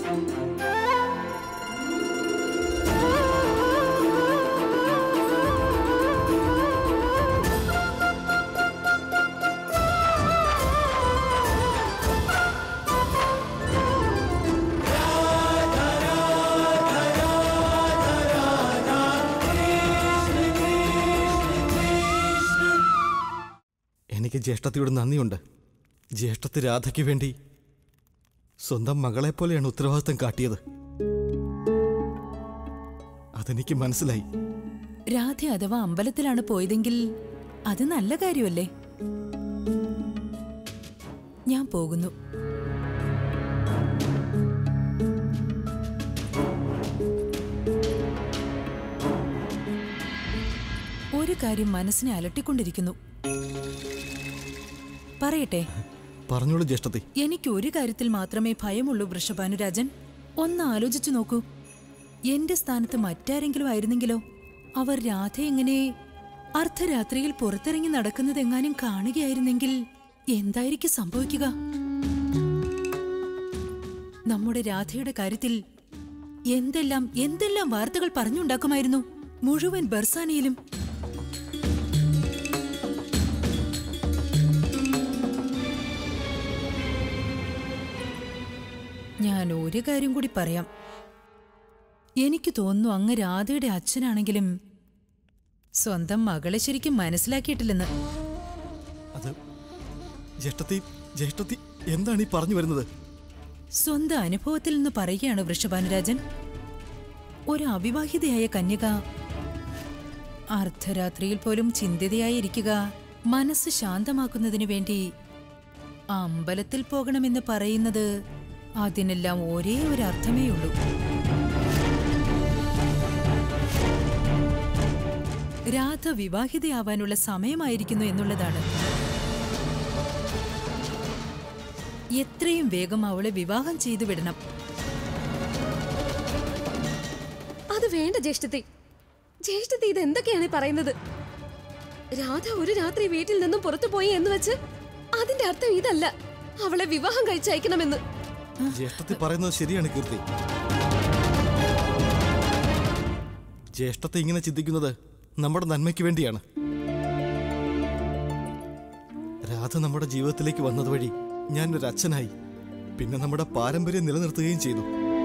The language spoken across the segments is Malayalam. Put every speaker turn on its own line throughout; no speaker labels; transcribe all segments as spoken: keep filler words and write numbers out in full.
എനിക്ക് ജ്യേഷ്ഠത്തിയോട് നന്ദിയുണ്ട്. ജ്യേഷ്ഠത്തി രാധയ്ക്ക് വേണ്ടി സ്വന്തം മകളെപ്പോലെയാണ് ഉത്തരവാദിത്തം കാട്ടിയത്. അതെനിക്ക് മനസ്സിലായി.
രാധ അഥവാ അമ്പലത്തിലാണ് പോയതെങ്കിൽ അത് നല്ല കാര്യമല്ലേ? ഞാൻ പോകുന്നു. ഒരു കാര്യം മനസ്സിനെ അലട്ടിക്കൊണ്ടിരിക്കുന്നു. പറയട്ടെ?
പറഞ്ഞോളൂ ജ്യേഷ്ഠത്തി.
എനിക്ക് ഒരു കാര്യത്തിൽ മാത്രമേ ഭയമുള്ളൂ വൃഷഭാനുരാജൻ. ഒന്ന് ആലോചിച്ചു നോക്കൂ. എന്റെ സ്ഥാനത്ത് മറ്റാരെങ്കിലും ആയിരുന്നെങ്കിലോ? അവർ രാധ എങ്ങനെ അർദ്ധരാത്രിയിൽ പുറത്തിറങ്ങി നടക്കുന്നതെങ്ങാനും കാണുകയായിരുന്നെങ്കിൽ എന്തായിരിക്കും സംഭവിക്കുക? നമ്മുടെ രാധയുടെ കാര്യത്തിൽ എന്തെല്ലാം എന്തെല്ലാം വാർത്തകൾ പറഞ്ഞുണ്ടാക്കുമായിരുന്നു മുഴുവൻ ബർസാനയിലും. ഞാൻ ഒരു കാര്യം കൂടി പറയാം. എനിക്ക് തോന്നുന്നു അങ്ങ് രാധയുടെ അച്ഛനാണെങ്കിലും സ്വന്തം മകളെ ശരിക്കും മനസ്സിലാക്കിയിട്ടില്ലെന്ന്.
അത് ജ്യേഷ്ഠത്തി ജ്യേഷ്ഠത്തി എന്താണ് ഈ പറഞ്ഞു വരുന്നത്?
സ്വന്തം അനുഭവത്തിൽ നിന്ന് പറയുകയാണ് വൃഷഭാനുരാജൻ. ഒരു അവിവാഹിതയായ കന്യക അർദ്ധരാത്രിയിൽ പോലും ചിന്തിതയായിരിക്കുക മനസ്സ് ശാന്തമാക്കുന്നതിനു വേണ്ടി അമ്പലത്തിൽ പോകണമെന്ന് പറയുന്നത് അതിനെല്ലാം ഒരേ ഒരു അർത്ഥമേ ഉള്ളൂ. രാധ വിവാഹിതയാവാനുള്ള സമയമായിരിക്കുന്നു എന്നുള്ളതാണ്. എത്രയും വേഗം അവളെ വിവാഹം ചെയ്തു വിടണം.
അത് വേണ്ട ജ്യേഷ്ഠത്തി. ജ്യേഷ്ഠത്തി ഇത് എന്തൊക്കെയാണ് പറയുന്നത്? രാധ ഒരു രാത്രി വീട്ടിൽ നിന്നും പുറത്തുപോയി എന്ന് വെച്ച് അതിന്റെ അർത്ഥം ഇതല്ല അവളെ വിവാഹം കഴിച്ചയക്കണമെന്ന്.
ജ്യേഷ്ഠത്തി പറയുന്നത് ശരിയാണ് കീർത്തി. ജ്യേഷ്ഠത്തെ ഇങ്ങനെ ചിന്തിക്കുന്നത് നമ്മുടെ നന്മയ്ക്ക് വേണ്ടിയാണ്. രാധ നമ്മുടെ ജീവിതത്തിലേക്ക് വന്നതുവഴി ഞാനൊരു അച്ഛനായി. പിന്നെ നമ്മുടെ പാരമ്പര്യം നിലനിർത്തുകയും ചെയ്തു.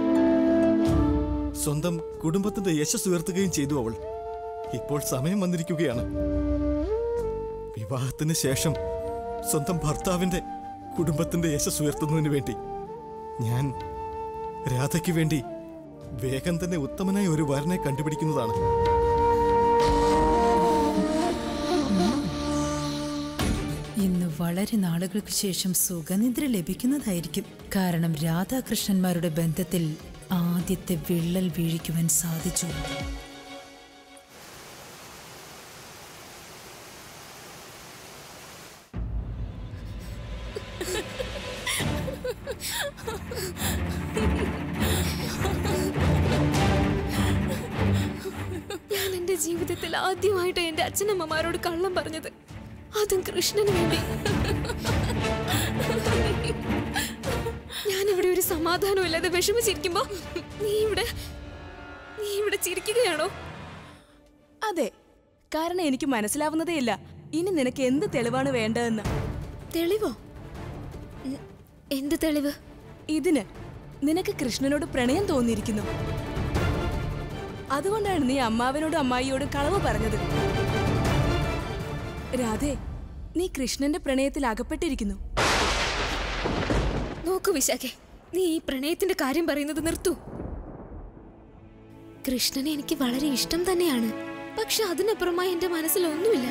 സ്വന്തം കുടുംബത്തിന്റെ യശസ് ഉയർത്തുകയും ചെയ്തു അവൾ. ഇപ്പോൾ സമയം വന്നിരിക്കുകയാണ്. വിവാഹത്തിന് ശേഷം സ്വന്തം ഭർത്താവിന്റെ കുടുംബത്തിന്റെ യശസ് ഉയർത്തുന്നതിന് വേണ്ടി ഞാൻ രാധയ്ക്ക് വേണ്ടി വേഗം തന്നെ ഉത്തമനായ ഒരു വരനെ കണ്ടുപിടിക്കുന്നതാണ്.
ഇന്ന് വളരെ നാളുകൾക്ക് ശേഷം സുഖനിദ്ര ലഭിക്കുന്നതായിരിക്കും. കാരണം രാധാകൃഷ്ണന്മാരുടെ ബന്ധത്തിൽ ആദ്യത്തെ വിള്ളൽ വീഴിക്കുവാൻ സാധിച്ചു.
ഞാൻ എന്റെ ജീവിതത്തിൽ ആദ്യമായിട്ട് എന്റെ അച്ഛനമ്മമാരോട് കള്ളം പറഞ്ഞത്, അതും കൃഷ്ണന് വേണ്ടി. ഞാനിവിടെ ഒരു സമാധാനമില്ലാതെ വിഷമിച്ചിരിക്കുമ്പോ നീ ഇവിടെ നീ ഇവിടെ ചിരിക്കുകയാണോ?
അതെ, കാരണം എനിക്ക് മനസ്സിലാവുന്നതേ ഇല്ല ഇനി നിനക്ക് എന്ത് തെളിവാണ് വേണ്ടതെന്ന്.
തെളിവോ? എന്ത് തെളിവ്?
ഇതിന് നിനക്ക് കൃഷ്ണനോട് പ്രണയം തോന്നിയിരിക്കുന്നു. അതുകൊണ്ടാണ് നീ അമ്മാവനോടും അമ്മായിയോടും കളവ് പറഞ്ഞത്. രാധേ, നീ കൃഷ്ണന്റെ പ്രണയത്തിൽ അകപ്പെട്ടിരിക്കുന്നു.
നോക്കൂ വിശാഖേ, നീ ഈ പ്രണയത്തിന്റെ കാര്യം പറയുന്നത് നിർത്തൂ. കൃഷ്ണനെ എനിക്ക് വളരെ ഇഷ്ടം തന്നെയാണ്. പക്ഷെ അതിനപ്പുറമായി എന്റെ മനസ്സിൽ ഒന്നുമില്ല.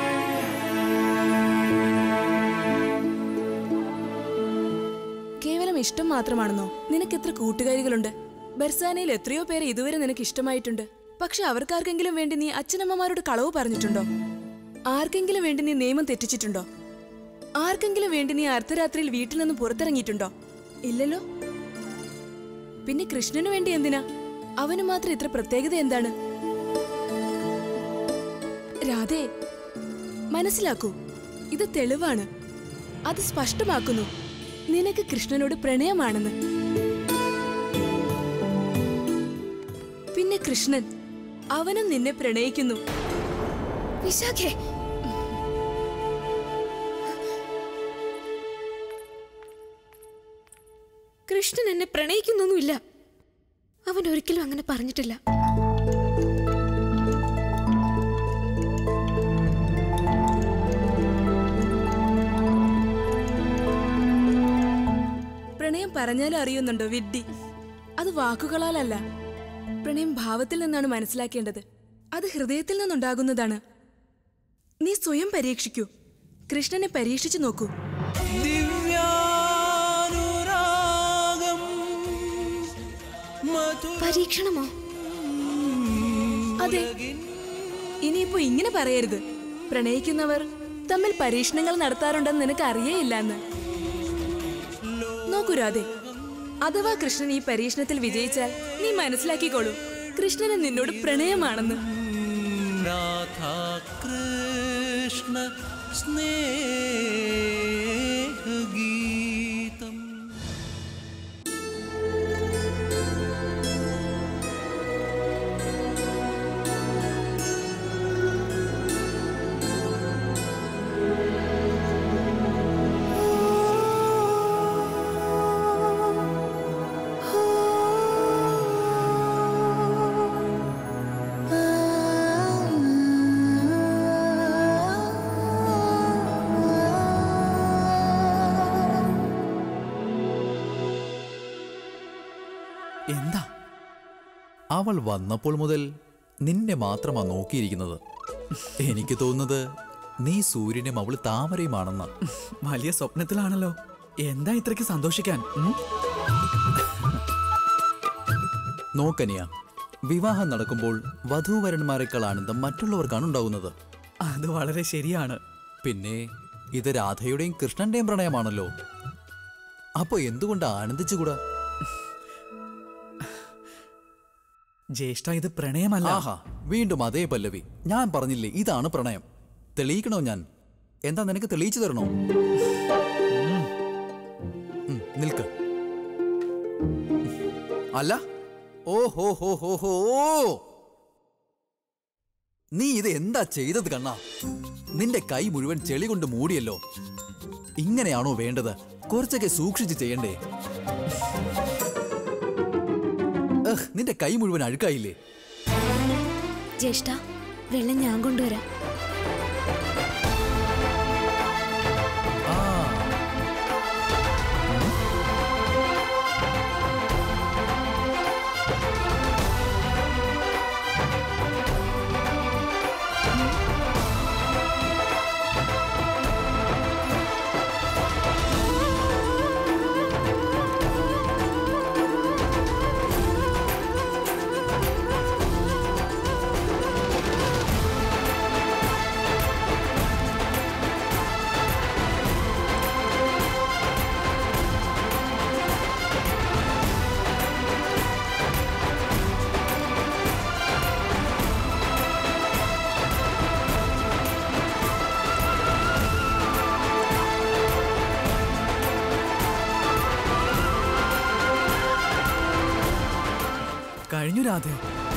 കേവലം ഇഷ്ടം മാത്രമാണെന്നോ? നിനക്ക് എത്ര കൂട്ടുകാരികളുണ്ട്? ബർസാനയിൽ എത്രയോ പേരെ ഇതുവരെ നിനക്ക് ഇഷ്ടമായിട്ടുണ്ട്. പക്ഷെ അവർക്കാർക്കെങ്കിലും വേണ്ടി നീ അച്ഛനമ്മമാരോട് കളവ് പറഞ്ഞിട്ടുണ്ടോ? ആർക്കെങ്കിലും വേണ്ടി നീ നിയമം തെറ്റിച്ചിട്ടുണ്ടോ? ആർക്കെങ്കിലും വേണ്ടി നീ അർദ്ധരാത്രിയിൽ വീട്ടിൽ നിന്ന് പുറത്തിറങ്ങിയിട്ടുണ്ടോ? ഇല്ലല്ലോ. പിന്നെ കൃഷ്ണന് വേണ്ടി എന്തിനാ? അവന് മാത്രം ഇത്ര പ്രത്യേകത എന്താണ്? രാധേ, മനസ്സിലാക്കൂ, ഇത് തെളിവാണ്. അത് സ്പഷ്ടമാക്കുന്നു നിനക്ക് കൃഷ്ണനോട് പ്രണയമാണെന്ന്. പിന്നെ കൃഷ്ണൻ, അവനും നിന്നെ പ്രണയിക്കുന്നു.
വിശാഖേ, കൃഷ്ണൻ എന്നെ പ്രണയിക്കുന്നൊന്നുമില്ല. അവൻ ഒരിക്കലും അങ്ങനെ പറഞ്ഞിട്ടില്ല.
പ്രണയം പറഞ്ഞാലും അറിയുന്നുണ്ടോ വിഡ്ഢി? അത് വാക്കുകളാലല്ല, പ്രണയം ഭാവത്തിൽ നിന്നാണ് മനസ്സിലാക്കേണ്ടത്. അത് ഹൃദയത്തിൽ നിന്നുണ്ടാകുന്നതാണ്. നീ സ്വയം പരീക്ഷിക്കൂ, കൃഷ്ണനെ പരീക്ഷിച്ചു നോക്കൂ.
പരീക്ഷണമോ?
അതെ. ഇനിയിപ്പോ ഇങ്ങനെ പറയരുത്, പ്രണയിക്കുന്നവർ തമ്മിൽ പരീക്ഷണങ്ങൾ നടത്താറുണ്ടെന്ന് നിനക്ക് അറിയേയില്ലെന്ന്. നോക്കൂ രാധേ, അഥവാ കൃഷ്ണൻ ഈ പരീക്ഷണത്തിൽ വിജയിച്ചാൽ നീ മനസ്സിലാക്കിക്കോളൂ, കൃഷ്ണന് നിന്നോട് പ്രണയമാണെന്ന്.
കൃഷ്ണ സ്നേഹഗീതം.
എന്താ? അവൾ വന്നപ്പോൾ മുതൽ നിന്നെ മാത്രമാ നോക്കിയിരിക്കുന്നത്. എനിക്ക് തോന്നുന്നത് നീ സൂര്യനും അവള് താമരയുമാണെന്ന്.
വലിയ സ്വപ്നത്തിലാണല്ലോ. എന്താ ഇത്രയ്ക്ക് സന്തോഷിക്കാൻ?
നോക്കനിയ, വിവാഹം നടക്കുമ്പോൾ വധൂവരന്മാരെക്കാൾ ആനന്ദം മറ്റുള്ളവർക്കാണ് ഉണ്ടാകുന്നത്.
അത് വളരെ ശരിയാണ്.
പിന്നെ ഇത് രാധയുടെയും കൃഷ്ണന്റെയും പ്രണയമാണല്ലോ. അപ്പൊ എന്തുകൊണ്ട് ആനന്ദിച്ചുകൂടാ?
ജ്യേഷ്ഠ, ഇത് പ്രണയമല്ല.
ആഹാ, വീണ്ടും അതേ പല്ലവി. ഞാൻ പറഞ്ഞില്ലേ ഇതാണ് പ്രണയം. തെളിയിക്കണോ ഞാൻ? എന്താ, നിനക്ക് തെളിയിച്ചു തരണോ? നിൽക്ക്. അല്ല, ഓ ഹോ ഹോ ഹോ ഹോ, നീ ഇത് എന്താ ചെയ്തത് കണ്ണാ? നിന്റെ കൈ മുഴുവൻ ചെളി കൊണ്ട് മൂടിയല്ലോ. ഇങ്ങനെയാണോ വേണ്ടത്? കുറച്ചൊക്കെ സൂക്ഷിച്ച് ചെയ്യണ്ടേ? നിന്റെ കൈ മുഴുവൻ അഴുക്കായില്ലേ?
ജ്യേഷ്ഠ, വെള്ളം ഞാൻ കൊണ്ടുവരാം.
കഴിഞ്ഞു രാധേ.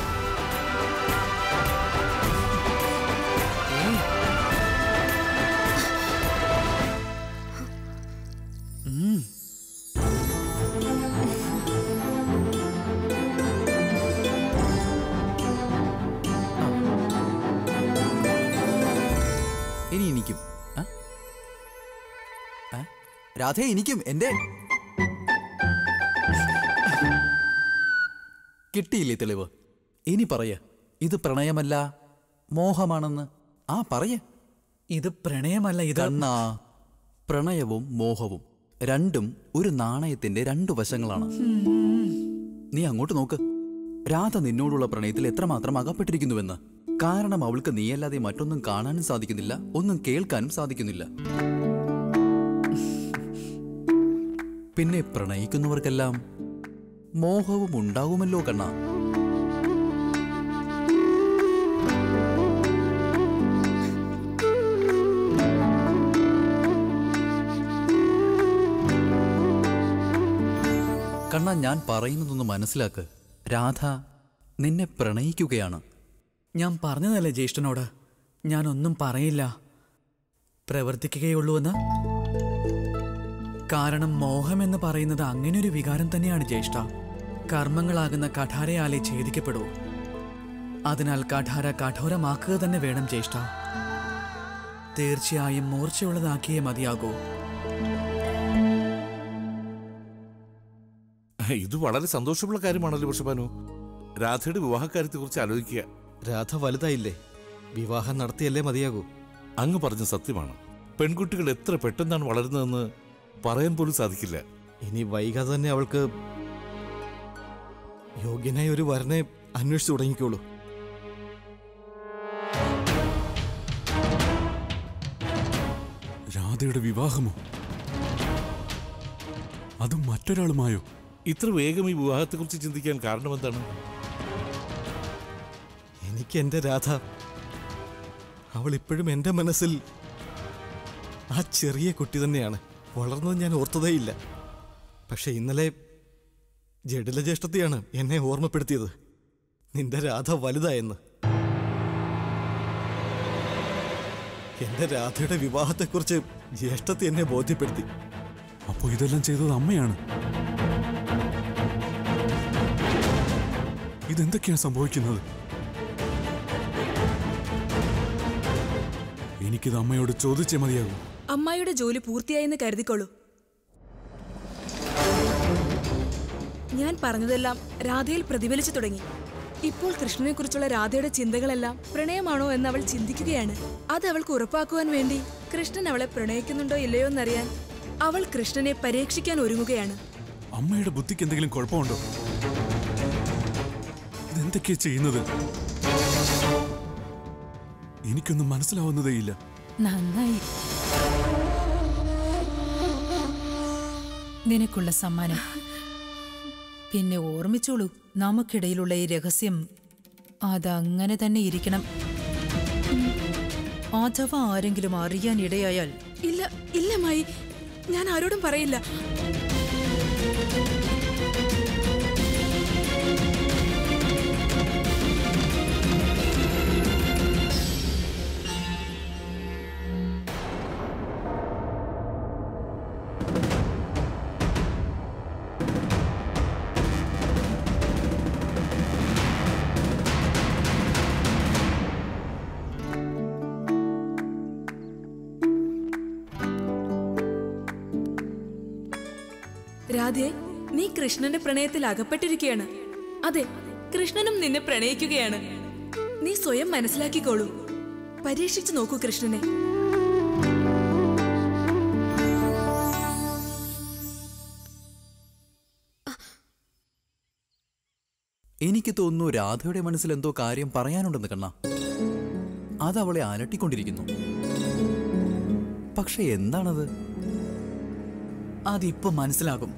ഇനി എനിക്കും രാധേ, എനിക്കും എന്റെ കിട്ടിയില്ലേ തെളിവ്? ഇനി പറയ, ഇത് പ്രണയമല്ല മോഹമാണെന്ന്. ആ പറയ.
ഇത് പ്രണയമല്ല, ഇത്
കണ്ണാ, പ്രണയവും മോഹവും രണ്ടും ഒരു നാണയത്തിന്റെ രണ്ടു വശങ്ങളാണ്. നീ അങ്ങോട്ട് നോക്ക്. രാധ നിന്നോടുള്ള പ്രണയത്തിൽ എത്രമാത്രം അകപ്പെട്ടിരിക്കുന്നുവെന്ന്. കാരണം അവൾക്ക് നീയല്ലാതെ മറ്റൊന്നും കാണാനും സാധിക്കുന്നില്ല, ഒന്നും കേൾക്കാനും സാധിക്കുന്നില്ല. പിന്നെ പ്രണയിക്കുന്നവർക്കെല്ലാം മോഹവും ഉണ്ടാകുമല്ലോ കണ്ണാ. കണ്ണാ, ഞാൻ പറയുന്നതൊന്ന് മനസ്സിലാക്ക്. രാധ നിന്നെ പ്രണയിക്കുകയാണ്.
ഞാൻ പറഞ്ഞതല്ലേ ജ്യേഷ്ഠനോട്, ഞാനൊന്നും പറയില്ല, പ്രവർത്തിക്കുകയുള്ളൂവെന്ന്. കാരണം മോഹമെന്ന് പറയുന്നത് അങ്ങനെയൊരു വികാരം തന്നെയാണ് ജ്യേഷ്ഠ. കർമ്മങ്ങളാകുന്ന കഠാരയാലെ ഛേദിക്കപ്പെടൂ. അതിനാൽ കഠാര കഠോരമാക്കുക തന്നെ വേണം ജ്യേഷ്ഠ. തീർച്ചയായും മൂർച്ചയുള്ളതാക്കിയേ മതിയാകൂ.
ഇത് വളരെ സന്തോഷമുള്ള കാര്യമാണല്ലോ വൃഷഭാനു. രാധയുടെ വിവാഹകാര്യത്തെ കുറിച്ച് ആലോചിക്കുക.
രാധ വലുതായില്ലേ, വിവാഹം നടത്തിയല്ലേ മതിയാകൂ.
അങ്ങ് പറഞ്ഞ സത്യമാണ്. പെൺകുട്ടികൾ എത്ര പെട്ടെന്നാണ് വളരുന്നതെന്ന് പറയാൻ പോലും സാധിക്കില്ല.
ഇനി വൈകാതെ തന്നെ അവൾക്ക് യോഗ്യനായ ഒരു വരനെ അന്വേഷിച്ചു തുടങ്ങിക്കോളൂ.
രാധയുടെ വിവാഹമോ? അതും മറ്റൊരാളുമായോ?
ഇത്ര വേഗം ഈ വിവാഹത്തെക്കുറിച്ച് ചിന്തിക്കാൻ കാരണം എന്താണ്?
എനിക്ക് എൻ്റെ രാധ, അവൾ ഇപ്പോഴും എൻ്റെ മനസ്സിൽ ആ ചെറിയ കുട്ടി തന്നെയാണ്. വളർന്നത് ഞാൻ ഓർത്തതേയില്ല. പക്ഷെ ഇന്നലെ ജഡില ജ്യേഷ്ഠത്തെയാണ് എന്നെ ഓർമ്മപ്പെടുത്തിയത്, നിന്റെ രാധ വലുതായെന്ന്. എന്റെ രാധയുടെ വിവാഹത്തെക്കുറിച്ച് ജ്യേഷ്ഠത്തെ എന്നെ ബോധ്യപ്പെടുത്തി.
അപ്പോ ഇതെല്ലാം ചെയ്തത് അമ്മയാണ്. ഇതെന്തൊക്കെയാണ് സംഭവിക്കുന്നത്? എനിക്കിത് അമ്മയോട് ചോദിച്ചേ മതിയാകും.
അമ്മായിയുടെ ജോലി പൂർത്തിയായെന്ന് കരുതിക്കോളൂ. ഞാൻ പറഞ്ഞതെല്ലാം രാധയിൽ പ്രതിഫലിച്ചു തുടങ്ങി. ഇപ്പോൾ കൃഷ്ണനെ കുറിച്ചുള്ള രാധയുടെ ചിന്തകളെല്ലാം പ്രണയമാണോ എന്ന് അവൾ ചിന്തിക്കുകയാണ്. അത് അവൾക്ക് ഉറപ്പാക്കുവാൻ വേണ്ടി കൃഷ്ണൻ അവളെ പ്രണയിക്കുന്നുണ്ടോ ഇല്ലയോ എന്നറിയാൻ അവൾ കൃഷ്ണനെ പരീക്ഷിക്കാൻ ഒരുങ്ങുകയാണ്.
അമ്മയുടെ ബുദ്ധിക്ക് എന്തെങ്കിലും കുഴപ്പമുണ്ടോ? ഇതെന്തൊക്കെയാ ചെയ്യുന്നത്? എനിക്കൊന്നും മനസ്സിലാവുന്നതേയില്ല.
നന്നായി. നിനക്കുള്ള സമ്മാനം. പിന്നെ ഓർമ്മിച്ചോളൂ, നമുക്കിടയിലുള്ള ഈ രഹസ്യം അതങ്ങനെ തന്നെ ഇരിക്കണം. അഥവാ ആരെങ്കിലും അറിയാൻ ഇടയായാൽ.
ഇല്ല ഇല്ല മായി, ഞാൻ ആരോടും പറയില്ല. രാധേ, നീ കൃഷ്ണന്റെ പ്രണയത്തിൽ അകപ്പെട്ടിരിക്കുകയാണ്. അതെ, കൃഷ്ണനും നിന്നെ പ്രണയിക്കുകയാണ്. നീ സ്വയം മനസ്സിലാക്കിക്കോളൂ. പരീക്ഷിച്ചു നോക്കൂ കൃഷ്ണനെ.
എനിക്ക് തോന്നുന്നു രാധയുടെ മനസ്സിൽ എന്തോ കാര്യം പറയാനുണ്ടെന്ന് കണ്ണ. അതവളെ അലട്ടിക്കൊണ്ടിരിക്കുന്നു. പക്ഷെ എന്താണത്?
അതിപ്പോ മനസ്സിലാകും.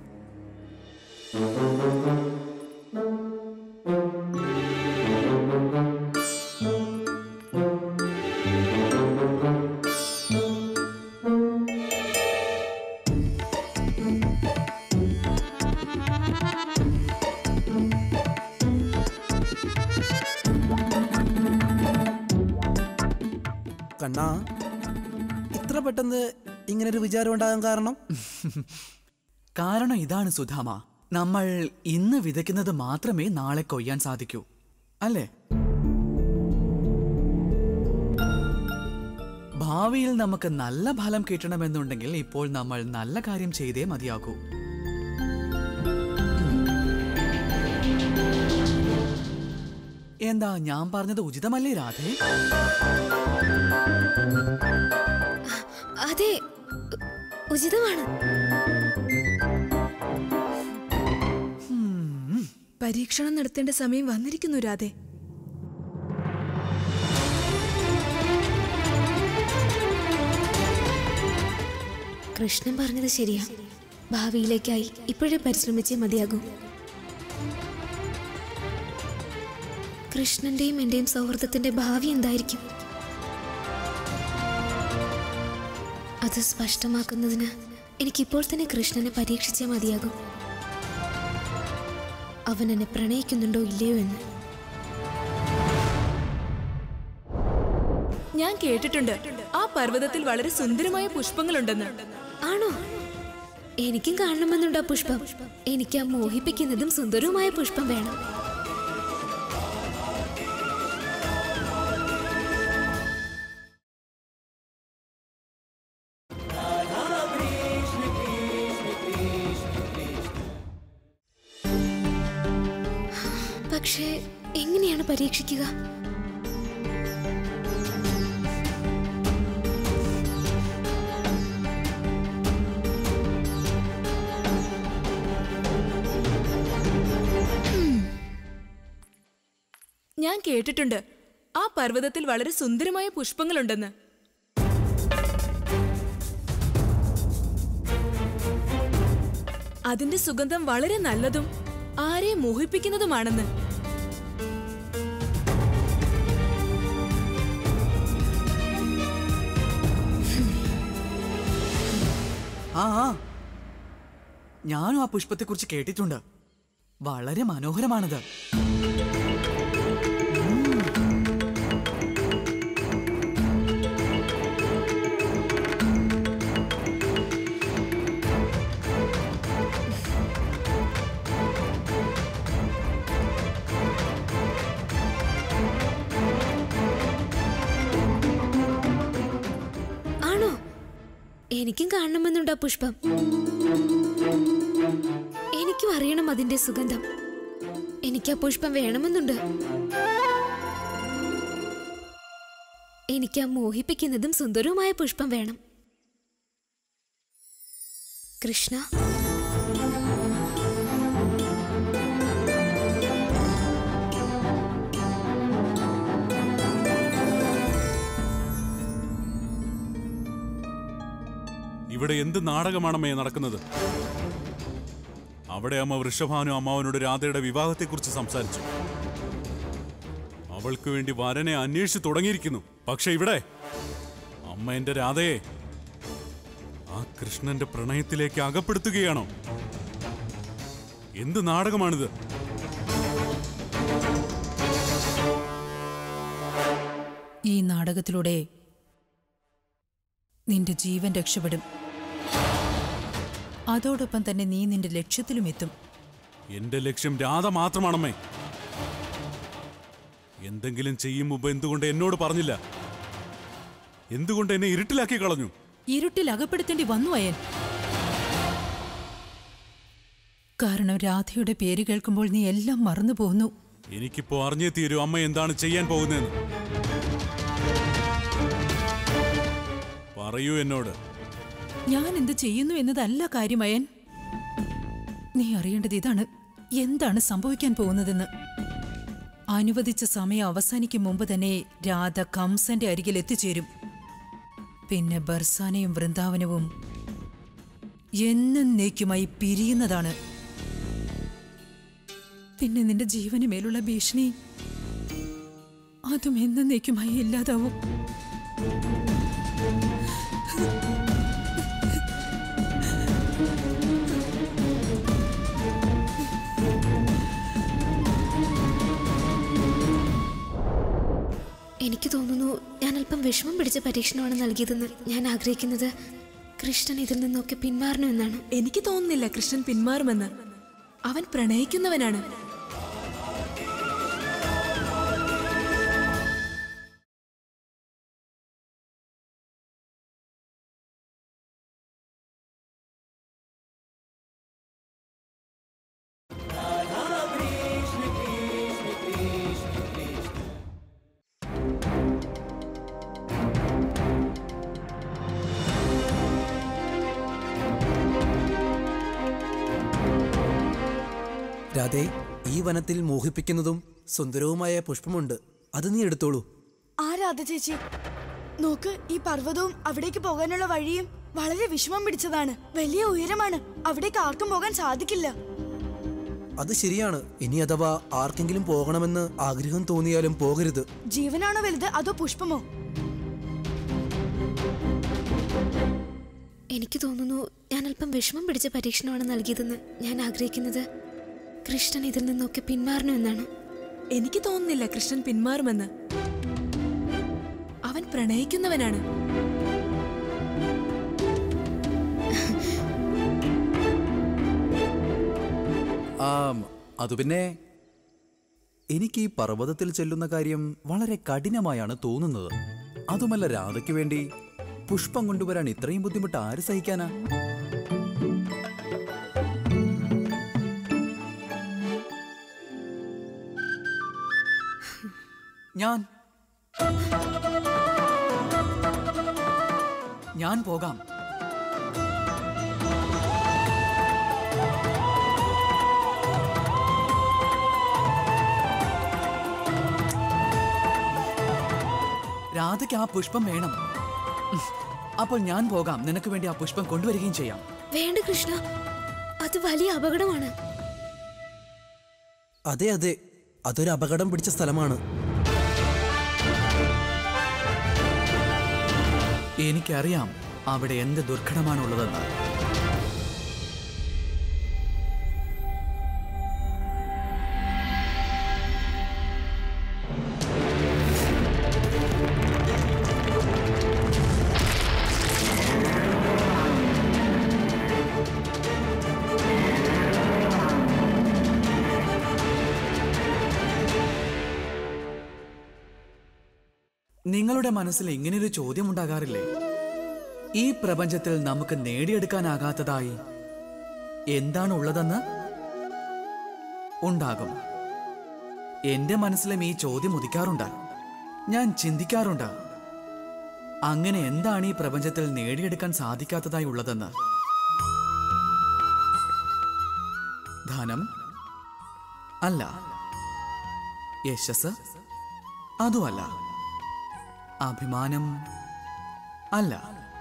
കണ്ണാ, ഇത്ര പെട്ടെന്ന് ഇങ്ങനൊരു വിചാരം ഉണ്ടാകാൻ കാരണം?
കാരണം ഇതാണ് സുധാമ, നമ്മൾ ഇന്ന് വിതയ്ക്കുന്നത് മാത്രമേ നാളെ കൊയ്യാൻ സാധിക്കൂ, അല്ലേ? ഭാവിയിൽ നമുക്ക് നല്ല ഫലം കിട്ടണമെന്നുണ്ടെങ്കിൽ ഇപ്പോൾ നമ്മൾ നല്ല കാര്യം ചെയ്തേ മതിയാകൂ. എന്താ ഞാൻ പറഞ്ഞത് ഉചിതമല്ലേ രാധേ?
അതെ, ഉചിതമാണ്.
പരീക്ഷണം നടത്തേണ്ട സമയം വന്നിരിക്കുന്നു രാധേ.
കൃഷ്ണൻ പറഞ്ഞത് ശരിയാ. ഭാവിയിലേക്കായി ഇപ്പോഴേ പരിശ്രമിച്ചേ മതിയാകൂ. കൃഷ്ണന്റെയും എന്റെയും സൗഹൃദത്തിന്റെ ഭാവി എന്തായിരിക്കും? അത് സ്പഷ്ടമാക്കുന്നതിന് എനിക്കിപ്പോൾ തന്നെ കൃഷ്ണനെ പരീക്ഷിച്ചേ മതിയാകൂ. അവൻ എന്നെ പ്രണയിക്കുന്നുണ്ടോ ഇല്ലയോ എന്ന്.
ഞാൻ കേട്ടിട്ടുണ്ട് ആ പർവ്വതത്തിൽ വളരെ സുന്ദരമായ പുഷ്പങ്ങളുണ്ടെന്ന്.
ആണോ? എനിക്കും കാണണമെന്നുണ്ടോ പുഷ്പം? എനിക്ക് ആ മോഹിപ്പിക്കുന്നതും സുന്ദരവുമായ പുഷ്പം വേണം. പക്ഷേ എങ്ങനെയാണ് പരീക്ഷിക്കുക?
ഞാൻ കേട്ടിട്ടുണ്ട് ആ പർവ്വതത്തിൽ വളരെ സുന്ദരമായ പുഷ്പങ്ങളുണ്ടെന്ന്. അതിന്റെ സുഗന്ധം വളരെ നല്ലതും ആരെയും മോഹിപ്പിക്കുന്നതുമാണെന്ന്.
ആ ആ ഞാനും ആ പുഷ്പത്തെക്കുറിച്ച് കേട്ടിട്ടുണ്ട്. വളരെ മനോഹരമാണത്.
എനിക്കും കാണണമെന്നുണ്ടോ പുഷ്പം? എനിക്കും അറിയണം അതിന്റെ സുഗന്ധം. എനിക്ക് ആ പുഷ്പം വേണമെന്നുണ്ട്. എനിക്ക് ആ മോഹിപ്പിക്കുന്നതും സുന്ദരവുമായ പുഷ്പം വേണം. കൃഷ്ണ,
ഇവിടെ എന്ത് നാടകമാണമ്മേ നടക്കുന്നത്? അവിടെ അമ്മ വൃഷഭാനു അമ്മാവനോട് രാധയുടെ വിവാഹത്തെക്കുറിച്ച് സംസാരിച്ചു. അവൾക്ക് വേണ്ടി വരനെ അന്വേഷിച്ചു തുടങ്ങിയിരിക്കുന്നു. പക്ഷെ ഇവിടെ അമ്മ എന്റെ രാധയെ ആ കൃഷ്ണന്റെ പ്രണയത്തിലേക്ക് അകപ്പെടുത്തുകയാണോ? എന്ത് നാടകമാണിത്?
ഈ നാടകത്തിലൂടെ നിന്റെ ജീവൻ രക്ഷപ്പെടും. അതോടൊപ്പം തന്നെ നീ നിന്റെ ലക്ഷ്യത്തിലും എത്തും.
എന്റെ ലക്ഷ്യം രാധ മാത്രമാണമ്മേ. എന്തെങ്കിലും ചെയ്യും മുമ്പ് എന്തുകൊണ്ട് എന്നോട് പറഞ്ഞില്ല? എന്തുകൊണ്ട് എന്നെ ഇരുട്ടിലാക്കി കളഞ്ഞു?
ഇരുട്ടിൽ അകപ്പെടുത്തേണ്ടി വന്നു അയൻ. കാരണം രാധയുടെ പേര് കേൾക്കുമ്പോൾ നീ എല്ലാം മറന്നു പോകുന്നു.
എനിക്കിപ്പോ അറിഞ്ഞേ തീരൂ അമ്മ എന്താണ് ചെയ്യാൻ പോകുന്നതെന്ന്. പറയൂ എന്നോട്.
ഞാൻ എന്ത് ചെയ്യുന്നു എന്നതല്ല കാര്യമയൻ. നീ അറിയേണ്ടത് ഇതാണ്, എന്താണ് സംഭവിക്കാൻ പോകുന്നതെന്ന്. അനുവദിച്ച സമയം അവസാനിക്കും മുമ്പ് തന്നെ രാധ കംസന്റെ അരികിൽ എത്തിച്ചേരും. പിന്നെ ബർസാനയും വൃന്ദാവനവും എന്നേക്കുമായി പിരിയുന്നതാണ്. പിന്നെ നിന്റെ ജീവന് മേലുള്ള ഭീഷണി അതും എന്നേക്കുമായി ഇല്ലാതാവും.
എനിക്ക് തോന്നുന്നു ഞാൻ അല്പം വിഷമം പിടിച്ച പരീക്ഷണമാണ് നൽകിയതെന്ന്. ഞാൻ ആഗ്രഹിക്കുന്നത് കൃഷ്ണൻ ഇതിൽ നിന്നൊക്കെ പിന്മാറണമെന്നാണ്.
എനിക്ക് തോന്നുന്നില്ല കൃഷ്ണൻ പിന്മാറുമെന്ന്. അവൻ പ്രണയിക്കുന്നവനാണ്.
രാധേ, ഈ വനത്തിൽ മോഹിപ്പിക്കുന്നതും സുന്ദരവുമായ പുഷ്പമുണ്ട്. അത് നീ എടുത്തോളൂ.
ആ രാധ ചേച്ചി നോക്ക്, ഈ പർവ്വതവും അവിടേക്ക് പോകാനുള്ള വഴിയും വളരെ വിഷമം പിടിച്ചതാണ്. വലിയ ഉയരമാണ്, അവിടേക്ക് ആർക്കും പോകാൻ സാധിക്കില്ല.
അത് ശരിയാണ്. ഇനി അഥവാ ആർക്കെങ്കിലും പോകണമെന്ന് ആഗ്രഹം തോന്നിയാലും പോകരുത്.
ജീവനാണോ വലുത് അതോ പുഷ്പമോ?
എനിക്ക് തോന്നുന്നു ഞാൻ അല്പം വിഷമം പിടിച്ച പരീക്ഷണമാണ് നൽകിയതെന്ന്. ഞാൻ ആഗ്രഹിക്കുന്നത് കൃഷ്ണൻ ഇതിൽ നിന്നൊക്കെ പിന്മാറണമെന്നാണ്.
എനിക്ക് തോന്നുന്നില്ല കൃഷ്ണൻ പിന്മാറുമെന്ന്. അവൻ പ്രണയിക്കുന്നവനാണ്.
അതു പിന്നെ എനിക്ക് ഈ പർവ്വതത്തിൽ ചെല്ലുന്ന കാര്യം വളരെ കഠിനമായാണ് തോന്നുന്നത്. അതുമല്ല, രാധയ്ക്ക് വേണ്ടി പുഷ്പം കൊണ്ടുവരാൻ ഇത്രയും ബുദ്ധിമുട്ട് ആര് സഹിക്കാനാ?
ഞാൻ ഞാൻ പോകാം. രാധയ്ക്ക് ആ പുഷ്പം വേണം. അപ്പോൾ ഞാൻ പോകാം. നിനക്ക് വേണ്ടി ആ പുഷ്പം കൊണ്ടുവരികയും ചെയ്യാം.
വേണ്ട കൃഷ്ണ, അത് വലിയ അപകടമാണ്.
അതെ അതെ, അതൊരു അപകടം പിടിച്ച സ്ഥലമാണ്.
എനിക്കറിയാം അവിടെ എന്ത് ദുർഘടമാണുള്ളതെന്ന്. നിങ്ങളുടെ മനസ്സിൽ ഇങ്ങനെയൊരു ചോദ്യം ഉണ്ടാകാറില്ലേ? ഈ പ്രപഞ്ചത്തിൽ നമുക്ക് നേടിയെടുക്കാനാകാത്തതായി എന്താണ് ഉള്ളതെന്ന്? ഉണ്ടാകും. എന്റെ മനസ്സിലും ഈ ചോദ്യം ഉദിക്കാറുണ്ട്. ഞാൻ ചിന്തിക്കാറുണ്ട്, അങ്ങനെ എന്താണ് ഈ പ്രപഞ്ചത്തിൽ നേടിയെടുക്കാൻ സാധിക്കാത്തതായി ഉള്ളതെന്ന്? ധനം അല്ല, യശസ് അതുമല്ല, അഭിമാനം അല്ല,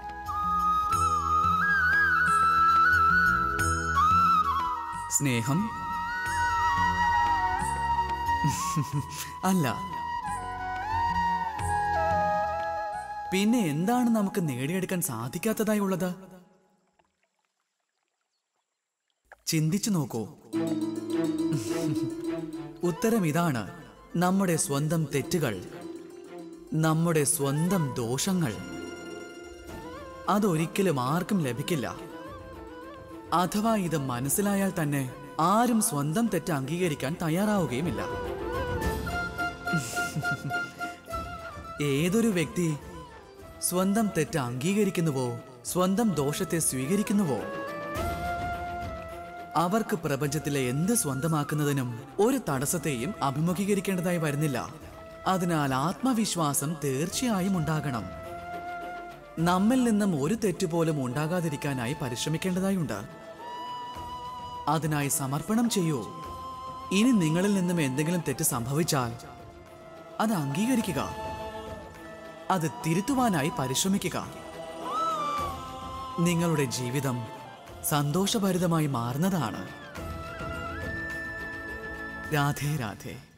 സ്നേഹം അല്ല. പിന്നെ എന്താണ് നമുക്ക് നേടിയെടുക്കാൻ സാധിക്കാത്തതായി ഉള്ളത്? ചിന്തിച്ചു നോക്കൂ. ഉത്തരം ഇതാണ്: നമ്മുടെ സ്വന്തം തെറ്റുകൾ, നമ്മുടെ സ്വന്തം ദോഷങ്ങൾ. അതൊരിക്കലും ആർക്കും ലഭിക്കില്ല. അഥവാ ഇത് മനസ്സിലായാൽ തന്നെ ആരും സ്വന്തം തെറ്റ് അംഗീകരിക്കാൻ തയ്യാറാവുകയുമില്ല. ഏതൊരു വ്യക്തി സ്വന്തം തെറ്റ് അംഗീകരിക്കുന്നുവോ, സ്വന്തം ദോഷത്തെ സ്വീകരിക്കുന്നുവോ, അവർക്ക് പ്രപഞ്ചത്തിലെ എന്ത് സ്വന്തമാക്കുന്നതിനും ഒരു തടസ്സത്തെയും അഭിമുഖീകരിക്കേണ്ടതായി വരുന്നില്ല. അതിനാൽ ആത്മവിശ്വാസം തീർച്ചയായും ഉണ്ടാകണം. നമ്മിൽ നിന്നും ഒരു തെറ്റുപോലും ഉണ്ടാകാതിരിക്കാനായി പരിശ്രമിക്കേണ്ടതായുണ്ട്. അതിനായി സമർപ്പണം ചെയ്യൂ. ഇനി നിങ്ങളിൽ നിന്നും എന്തെങ്കിലും തെറ്റ് സംഭവിച്ചാൽ അത് അംഗീകരിക്കുക, അത് തിരുത്തുവാനായി പരിശ്രമിക്കുക. നിങ്ങളുടെ ജീവിതം സന്തോഷഭരിതമായി മാറുന്നതാണ്. രാധേ രാധേ.